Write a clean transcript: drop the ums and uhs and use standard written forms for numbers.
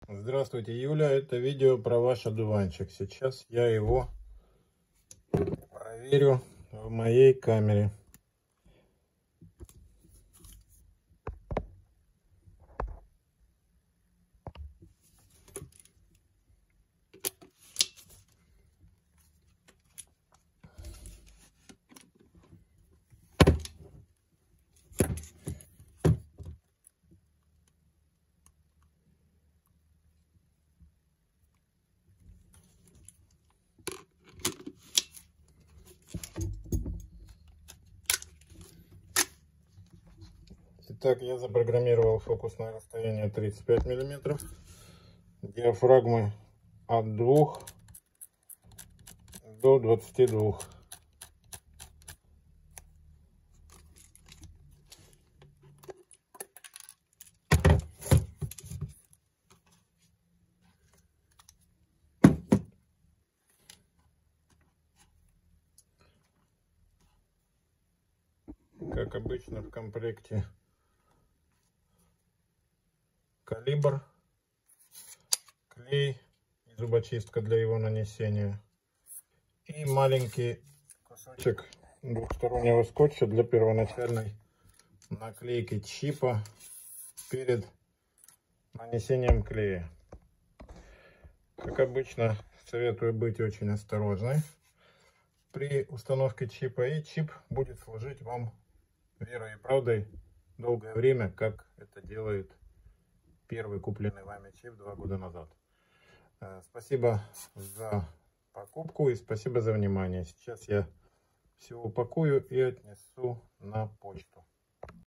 Здравствуйте, Юля, это видео про ваш одуванчик. Сейчас я его проверю в моей камере. Итак, я запрограммировал фокусное расстояние 35 мм, диафрагмы от 2 до 22. Как обычно, в комплекте калибр, клей и зубочистка для его нанесения и маленький кусочек двухстороннего скотча для первоначальной наклейки чипа перед нанесением клея. Как обычно, советую быть очень осторожной при установке чипа, и чип будет служить вам верой и правдой долгое время, как это делает первый купленный вами чип 2 года назад. Спасибо за покупку и спасибо за внимание. Сейчас я все упакую и отнесу на почту.